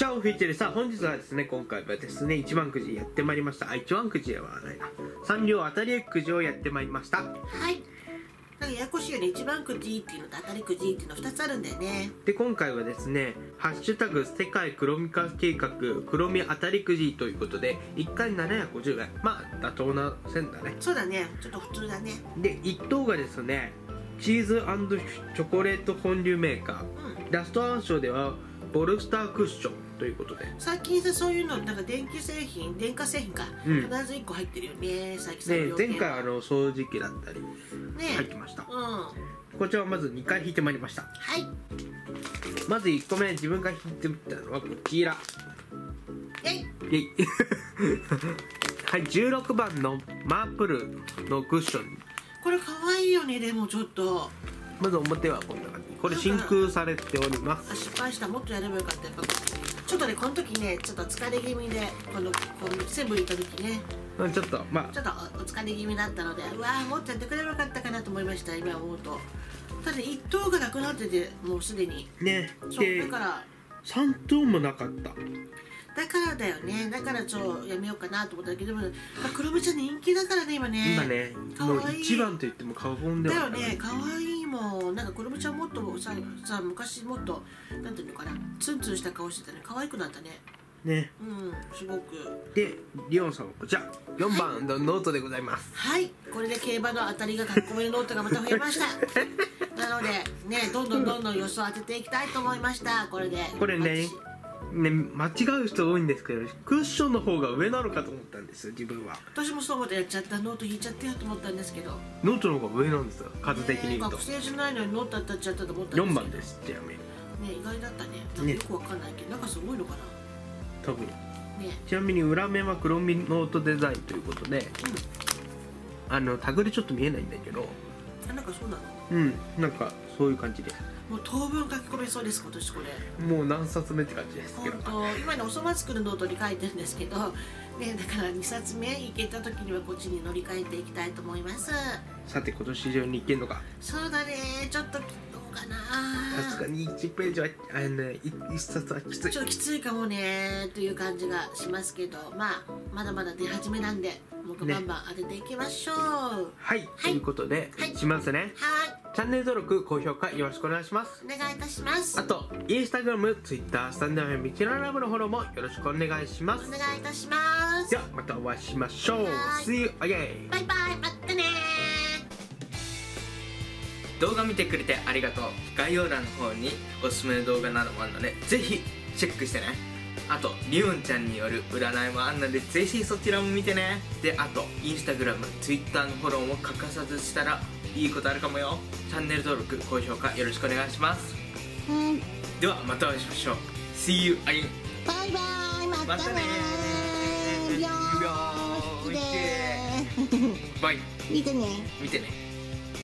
チャオフィーチェルさん、本日はですね、今回はですね、一番くじやってまいりました。一番くじではないな、3両当たりくじをやってまいりました。 はい。なんかややこしいよね。一番くじっていうのと当たりくじっていうの2つあるんだよね。 で、今回はですね、ハッシュタグ世界黒み化計画黒み当たりくじということで、1回750円、まあ妥当な線だね。 そうだね、ちょっと普通だね。 で、1等がですね、チーズ&チョコレートフォンデュメーカー、ラストアン賞ではボルスタークッションということで、 最近さ、そういうのなんか電化製品か、必ず1個入ってるよね。最近で、前回掃除機だったり入ってました。こちらをまず2回引いてまいりました。 はい。 まず1個目、自分が引いてみたのはこちら。イエイはい、16番のマープルのクッション。 これ可愛いよね。でもちょっとまず表はこんな感じ。これ真空されております。 失敗した。もっとやればよかった。やっぱちょっとね、この時ね、ちょっと疲れ気味で、このセブン行った時ね、 ちょっとお疲れ気味だったので、うわー、もっとやってくればよかったかなと思いました。今思うと。ただ1等がなくなってて、もうすでにね。 そうだから 3等もなかった。 だからだよね。だからやめようかなと思ったけど、でも、黒部ちゃん人気だからね、今ね。 今ね、もう一番と言っても過言ではない。 だよね、可愛いもん。なんか黒部ちゃんもっとさ、昔もっとなんていうのかな、ツンツンした顔してたね。可愛くなったね。 ね。 すごく。 で、リオンさんはこちら4番のノートでございます。 はい、これで競馬の当たりが書き込めるノートがまた増えましたなのでね、どんどん予想当てていきたいと思いました。これでこれね、間違う人多いんですけど、クッションの方が上なのかと思ったんですよ、自分は。 私もそう思ってやっちゃった。ノート引いちゃってよと思ったんですけど、 ノートの方が上なんですよ、数的に言うと。 学生じゃないのにノート当たっちゃったと思ったんですけど、 4番です、ちなみにね、意外だったね。なんかよくわかんないけど、なんかすごいのかな、 多分ね。 ちなみに裏面は黒みノートデザインということで、タグでちょっと見えないんだけど、 なんかそうなの、 なんかそういう感じで、 もう当分書き込めそうです、今年これ。 もう何冊目って感じですけど、 今ね、おそ松作るノートに書いてるんですけど、ね、だから2冊目いけた時にはこっちに乗り換えていきたいと思います。 さて、今年中にいけんのか。 そうだね、ちょっとどうかな。 さすがに1ページは1冊はきつい。 ちょっときついかもねという感じがしますけど、まだまだ出始めなんで、もうバンバン当てていきましょう。 はい、ということで、しますね。チャンネル登録、高評価よろしくお願いします。 お願いいたします。 あと、インスタグラム、ツイッター、スタンドFM、ミキララブのフォローもよろしくお願いします。 お願いいたします。 では、またお会いしましょう。See you again! バイバイ、またねー。動画見てくれてありがとう。概要欄の方におすすめの動画などもあるので、ぜひチェックしてね。あと、リオンちゃんによる占いもあるので、ぜひそちらも見てね。で、あと、インスタグラム、ツイッターのフォローも欠かさずしたらいいことあるかもよ。チャンネル登録、高評価よろしくお願いします。では、またお会いしましょう。See you again! バイバイ、またねー。 バイ。 見てね。 見てね。